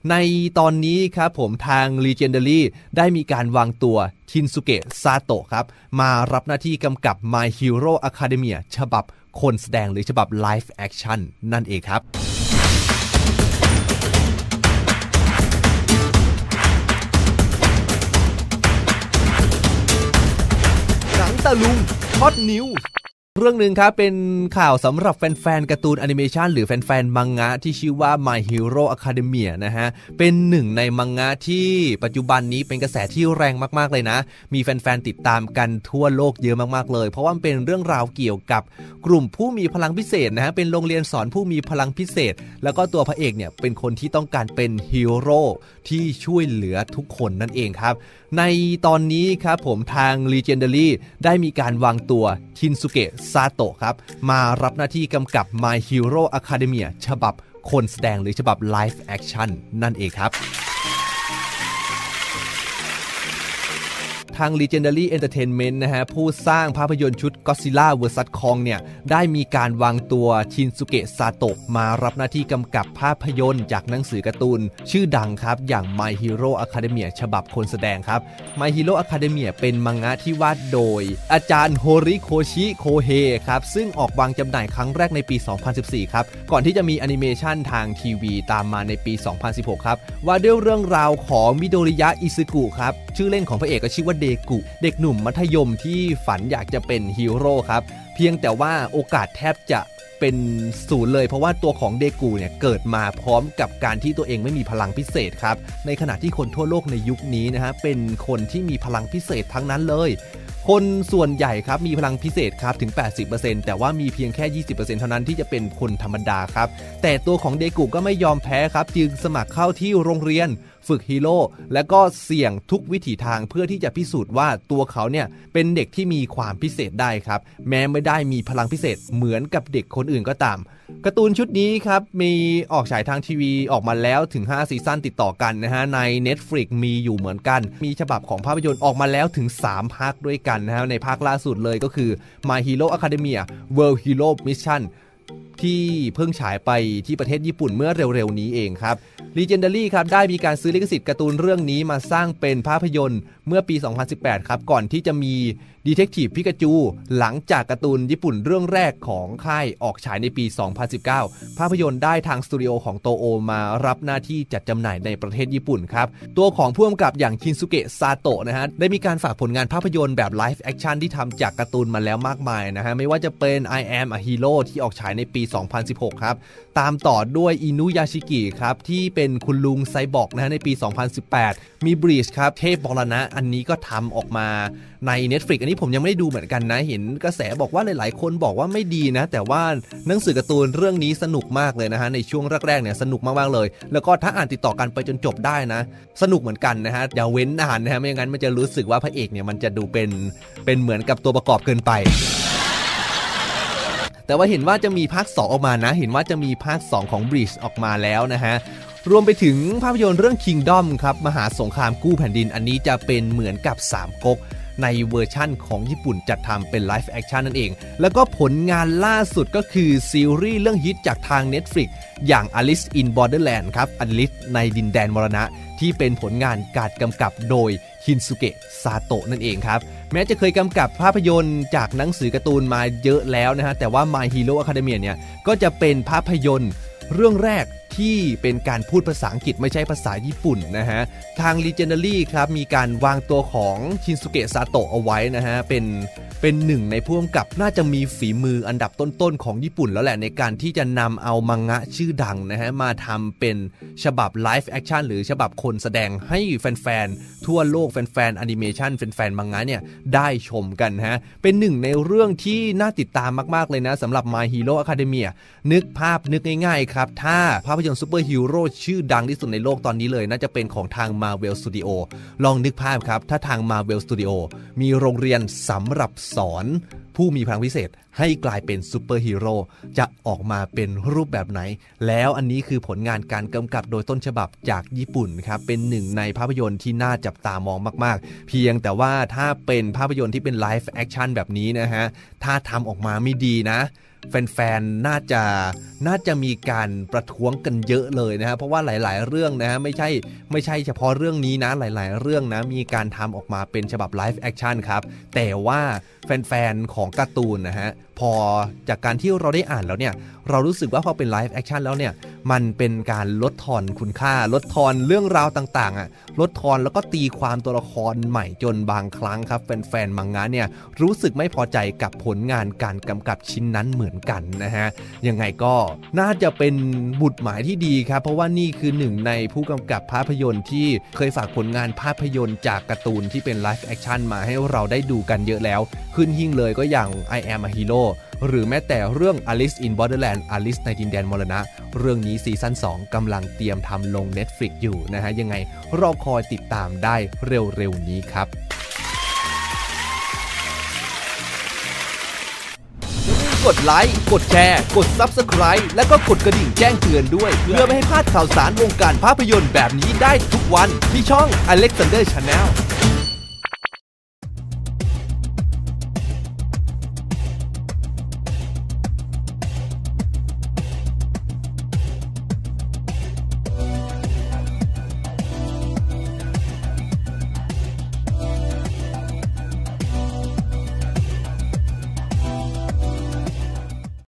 ในตอนนี้ครับผมทาง Legendary ได้มีการวางตัวชินซุเกะซาโตะครับมารับหน้าที่กำกับ My Hero Academia ฉบับคนแสดงหรือฉบับ Live Action นั่นเองครับหนังตะลุงฮอตนิวส์เรื่องหนึ่งครับเป็นข่าวสำหรับแฟนๆการ์ตูนแอนิเมชันหรือแฟนๆมังงะที่ชื่อว่า My Hero Academia นะฮะเป็นหนึ่งในมังงะที่ปัจจุบันนี้เป็นกระแสที่แรงมากๆเลยนะมีแฟนๆติดตามกันทั่วโลกเยอะมากๆเลยเพราะว่ามันเป็นเรื่องราวเกี่ยวกับกลุ่มผู้มีพลังพิเศษนะฮะเป็นโรงเรียนสอนผู้มีพลังพิเศษแล้วก็ตัวพระเอกเนี่ยเป็นคนที่ต้องการเป็นฮีโร่ที่ช่วยเหลือทุกคนนั่นเองครับในตอนนี้ครับผมทาง Legendary ได้มีการวางตัวชินซุเกะซาโตะครับมารับหน้าที่กำกับ My Hero Academia ฉบับคนแสดงหรือฉบับ Live Action นั่นเองครับทาง Legendary Entertainment นะฮะผู้สร้างภาพยนตร์ชุด Godzilla vs Kong เนี่ยได้มีการวางตัวชินซุเกะซาโตะมารับหน้าที่กำกับภาพยนตร์จากหนังสือการ์ตูนชื่อดังครับอย่าง My Hero Academia ฉบับคนแสดงครับ My Hero Academia เป็นมังงะที่วาดโดยอาจารย์โฮริโคชิโคเฮครับซึ่งออกวางจำหน่ายครั้งแรกในปี 2014 ครับก่อนที่จะมีแอนิเมชันทางทีวีตามมาในปี 2016 ครับว่าด้วยเรื่องราวของมิโดริยะอิซึกุครับชื่อเล่นของพระเอกก็ชื่อว่าเดกุเด็กหนุ่มมัธยมที่ฝันอยากจะเป็นฮีโร่ครับเพียงแต่ว่าโอกาสแทบจะเป็นศูนย์เลยเพราะว่าตัวของเดกุเนี่ยเกิดมาพร้อมกับการที่ตัวเองไม่มีพลังพิเศษครับในขณะที่คนทั่วโลกในยุคนี้นะฮะเป็นคนที่มีพลังพิเศษทั้งนั้นเลยคนส่วนใหญ่ครับมีพลังพิเศษครับถึง 80% แต่ว่ามีเพียงแค่ 20% เท่านั้นที่จะเป็นคนธรรมดาครับแต่ตัวของเดกุก็ไม่ยอมแพ้ครับจึงสมัครเข้าที่โรงเรียนฝึกฮีโร่และก็เสี่ยงทุกวิถีทางเพื่อที่จะพิสูจน์ว่าตัวเขาเนี่ยเป็นเด็กที่มีความพิเศษได้ครับแม้ไม่ได้มีพลังพิเศษเหมือนกับเด็กคนอื่นก็ตามการ์ตูนชุดนี้ครับมีออกฉายทางทีวีออกมาแล้วถึง5ซีซั่นติดต่อกันนะฮะใน Netflix มีอยู่เหมือนกันมีฉบับของภาพยนตร์ออกมาแล้วถึง3ภาคด้วยกันนะฮะในภาคล่าสุดเลยก็คือ My Hero Academia World Hero Mission ที่เพิ่งฉายไปที่ประเทศญี่ปุ่นเมื่อเร็วๆนี้เองครับ Legendary ครับได้มีการซื้อลิขสิทธิ์การ์ตูนเรื่องนี้มาสร้างเป็นภาพยนตร์เมื่อปี 2018 ครับก่อนที่จะมี Detective Pikachu หลังจากการ์ตูนญี่ปุ่นเรื่องแรกของค่ายออกฉายในปี 2019 ภาพยนตร์ได้ทางสตูดิโอของโตโอมารับหน้าที่จัดจำหน่ายในประเทศญี่ปุ่นครับตัวของผู้กำกับอย่างชินซุเกะซาโตะนะฮะได้มีการฝากผลงานภาพยนตร์แบบ Live Action ที่ทำจากการ์ตูนมาแล้วมากมายนะฮะไม่ว่าจะเป็น I Am a Hero ที่ออกฉายในปี 2016 ครับตามต่อด้วยอินุยาชิกิครับที่เป็นคุณลุงไซบอร์กนะฮะในปี 2018 มีบลีชครับเทพบรณะอันนี้ก็ทำออกมาใน Netflix อันนี้ผมยังไม่ได้ดูเหมือนกันนะเห็นกระแสบอกว่าหลายๆคนบอกว่าไม่ดีนะแต่ว่าหนังสือการ์ตูนเรื่องนี้สนุกมากเลยนะฮะในช่วงแรกๆเนี่ยสนุกมากๆเลยแล้วก็ถ้าอ่านติดต่อกันไปจนจบได้นะสนุกเหมือนกันนะฮะอย่าเว้นอ่านนะฮะไม่งั้นมันจะรู้สึกว่าพระเอกเนี่ยมันจะดูเป็นเหมือนกับตัวประกอบเกินไปแต่ว่าเห็นว่าจะมีภาค2ออกมานะเห็นว่าจะมีภาค2ของ Bleach ออกมาแล้วนะฮะรวมไปถึงภาพยนตร์เรื่อง Kingdom ครับมหาสงครามกู้แผ่นดินอันนี้จะเป็นเหมือนกับ3ก๊กในเวอร์ชั่นของญี่ปุ่นจัดทำเป็น Live Action นั่นเองแล้วก็ผลงานล่าสุดก็คือซีรีส์เรื่องฮิตจากทาง Netflix อย่าง Alice in Borderland ครับ Alice ในดินแดนมรณะที่เป็นผลงานการกำกับโดยชินซุเกะซาโตะนั่นเองครับแม้จะเคยกำกับภาพยนตร์จากหนังสือการ์ตูนมาเยอะแล้วนะฮะแต่ว่า My Hero Academia เนี่ยก็จะเป็นภาพยนตร์เรื่องแรกที่เป็นการพูดภาษาอังกฤษไม่ใช่ภาษาญี่ปุ่นนะฮะทาง Legendary ครับมีการวางตัวของชินซุเกะซาโตะเอาไว้นะฮะเป็นหนึ่งในผู้กำกับน่าจะมีฝีมืออันดับต้นๆของญี่ปุ่นแล้วแหละในการที่จะนำเอามังงะชื่อดังนะฮะมาทำเป็นฉบับ Live Action หรือฉบับคนแสดงให้แฟนๆทั่วโลกแฟนๆแอนิเมชันแฟนๆมังงะเนี่ยได้ชมกันฮะเป็นหนึ่งในเรื่องที่น่าติดตามมากๆเลยนะสำหรับ My Hero Academia นึกง่ายๆครับถ้าภาพยนตร์ซูเปอร์ฮีโร่ชื่อดังที่สุดในโลกตอนนี้เลยน่าจะเป็นของทาง Marvel Studio ลองนึกภาพครับถ้าทาง Marvel Studio มีโรงเรียนสำหรับสอนผู้มีพลังพิเศษให้กลายเป็นซูเปอร์ฮีโร่จะออกมาเป็นรูปแบบไหนแล้วอันนี้คือผลงานการกำกับโดยต้นฉบับจากญี่ปุ่นครับเป็นหนึ่งในภาพยนตร์ที่น่าจับตามองมากๆเพียงแต่ว่าถ้าเป็นภาพยนตร์ที่เป็นไลฟ์แอคชั่นแบบนี้นะฮะถ้าทำออกมาไม่ดีนะแฟนๆน่าจะมีการประท้วงกันเยอะเลยนะฮะเพราะว่าหลายๆเรื่องนะฮะไม่ใช่เฉพาะเรื่องนี้นะหลายๆเรื่องนะมีการทำออกมาเป็นฉบับไลฟ์แอคชั่นครับแต่ว่าแฟนๆของการ์ตูนนะฮะพอจากการที่เราได้อ่านแล้วเนี่ยเรารู้สึกว่าพอเป็นไลฟ์แอคชั่นแล้วเนี่ยมันเป็นการลดทอนคุณค่าลดทอนเรื่องราวต่างๆอ่ะลดทอนแล้วก็ตีความตัวละครใหม่จนบางครั้งครับแฟนๆมังงะเนี่ยรู้สึกไม่พอใจกับผลงานการกำกับชิ้นนั้นเหมือนกันนะฮะยังไงก็น่าจะเป็นบุตรหมายที่ดีครับเพราะว่านี่คือหนึ่งในผู้กำกับภาพยนตร์ที่เคยฝากผลงานภาพยนตร์จากการ์ตูนที่เป็นไลฟ์แอคชั่นมาให้เราได้ดูกันเยอะแล้วขึ้นหิ้งเลยก็อย่าง I Am a Hero หรือแม้แต่เรื่อง Alice in Borderland Alice ในดินแดนมรณะเรื่องนี้ซีซั่น2กำลังเตรียมทำลง Netflix อยู่นะฮะยังไงรอคอยติดตามได้เร็วๆนี้ครับกดไลค์กดแชร์กด Subscribe และก็กดกระดิ่งแจ้งเตือนด้วยเพื่อไม่ให้พลาดข่าวสารวงการภาพยนตร์แบบนี้ได้ทุกวันที่ช่อง Alexander Channel